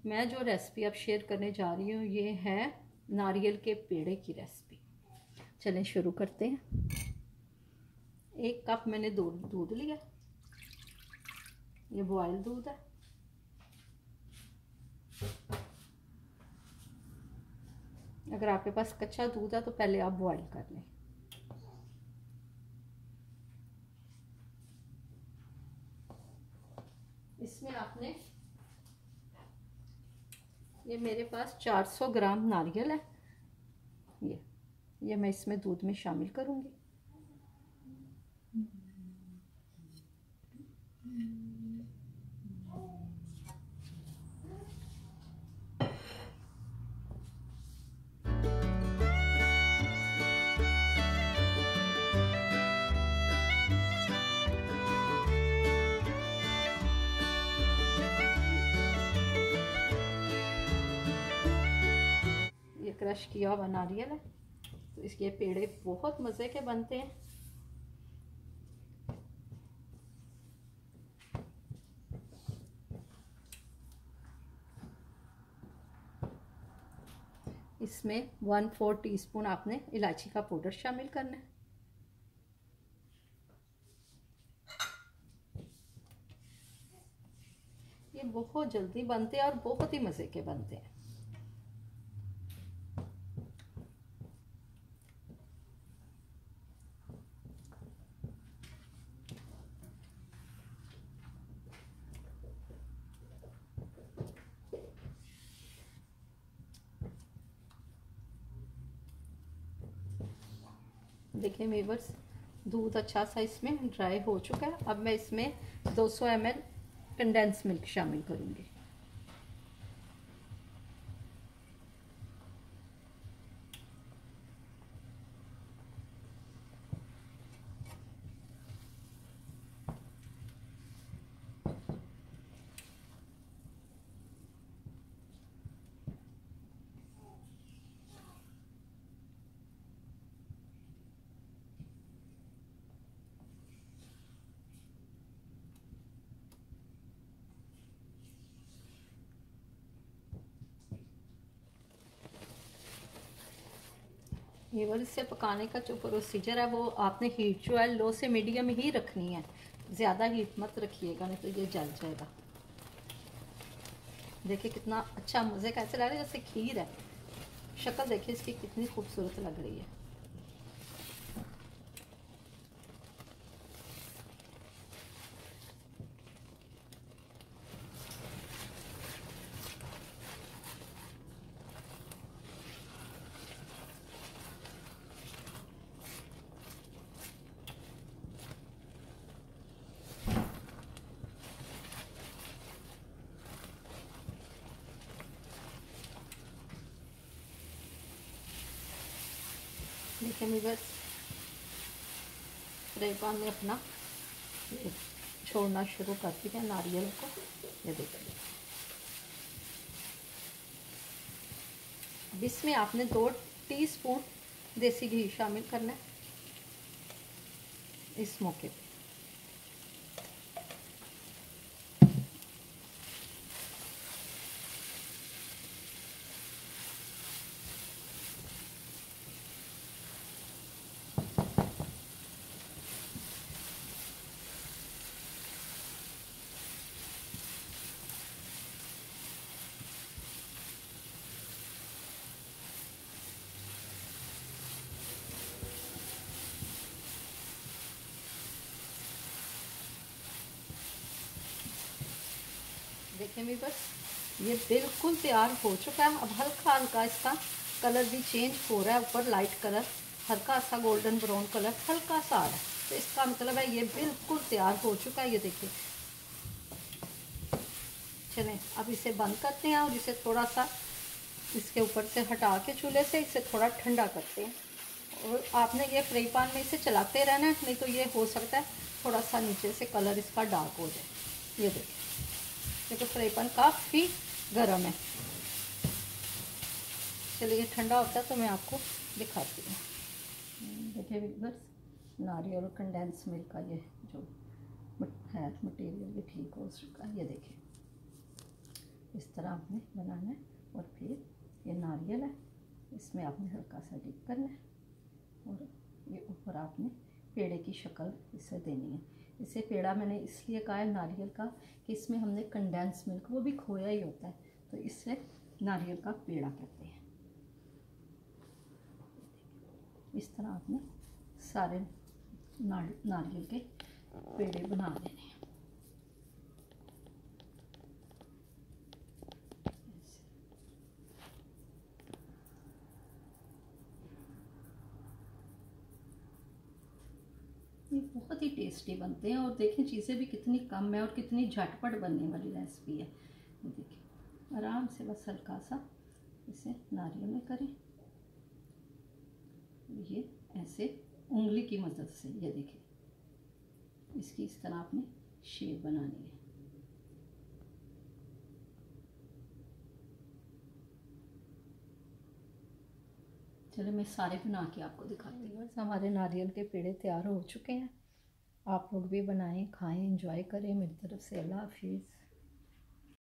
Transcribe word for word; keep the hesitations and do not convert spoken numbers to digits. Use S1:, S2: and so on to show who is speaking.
S1: मैं जो रेसिपी अब शेयर करने जा रही हूँ ये है नारियल के पेड़े की रेसिपी। चलें शुरू करते हैं। एक कप मैंने दूध दूध लिया, ये बॉयल दूध है। अगर आपके पास कच्चा दूध है तो पहले आप बॉयल कर लें। इसमें आपने, ये मेरे पास चार सौ ग्राम नारियल है, ये ये मैं इसमें दूध में शामिल करूंगी। ये क्रश किया हुआ नारियल है, तो इसके पेड़े बहुत मज़े के बनते हैं। इसमें वन फोर टीस्पून आपने इलायची का पाउडर शामिल करना है। ये बहुत जल्दी बनते हैं और बहुत ही मज़े के बनते हैं। देखिए व्यूअर्स, दूध अच्छा सा इसमें ड्राई हो चुका है। अब मैं इसमें दो सौ एम एल कंडेंस मिल्क शामिल करूंगी। ये बार इससे पकाने का जो प्रोसीजर है वो आपने हीट जो है लो से मीडियम ही रखनी है, ज़्यादा हीट मत रखिएगा नहीं तो ये जल जाएगा। देखिए कितना अच्छा मज़े का ऐसे लग रहा है जैसे खीर है। शक्ल देखिए इसकी कितनी खूबसूरत लग रही है। देखिए मैं बस फ्राई पैन में अपना छोड़ना शुरू कर दिया नारियल को। ये देखिए अब इसमें आपने दो टीस्पून देसी घी शामिल करना है इस मौके पे। देखिए भी बस ये बिल्कुल तैयार हो चुका है। अब हल्का हल्का इसका कलर भी चेंज हो रहा है, ऊपर लाइट कलर हल्का सा गोल्डन ब्राउन कलर हल्का सा आ रहा है, तो इसका मतलब है ये बिल्कुल तैयार हो चुका है। ये देखिए, चलें अब इसे बंद करते हैं और इसे थोड़ा सा इसके ऊपर से हटा के चूल्हे से इसे थोड़ा ठंडा करते हैं। और आपने ये फ्राई पैन में इसे चलाते रहना है, नहीं तो ये हो सकता है थोड़ा सा नीचे से कलर इसका डार्क हो जाए। ये देखिए क्योंकि फ्राई पैन काफ़ी गर्म है। चलिए ठंडा होता है तो मैं आपको दिखाती हूँ। देखिए बस नारियल और कंडेंस मिल्क का ये जो है मटेरियल ये ठीक हो चुका है। ये देखिए इस तरह आपने बनाना है। और फिर ये नारियल है, इसमें आपने हल्का सा डिप करना है और ये ऊपर आपने पेड़े की शक्ल इसे देनी है। इसे पेड़ा मैंने इसलिए कहा है नारियल का कि इसमें हमने कंडेंस मिल्क, वो भी खोया ही होता है, तो इससे नारियल का पेड़ा कहते हैं। इस तरह आपने सारे नारियल के पेड़े बना लेने हैं। ये बहुत ही टेस्टी बनते हैं और देखें चीज़ें भी कितनी कम है और कितनी झटपट बनने वाली रेसिपी है। ये देखिए आराम से बस हल्का सा इसे नारियल में करें, ये ऐसे उंगली की मदद से, ये देखिए इसकी इस तरह आपने शेप बनानी है। चलो मैं सारे बना के आपको दिखाती हूँ। बस हमारे नारियल के पेड़े तैयार हो चुके हैं। आप लोग भी बनाएं, खाएं, एंजॉय करें। मेरी तरफ से अल्लाह हाफिज़।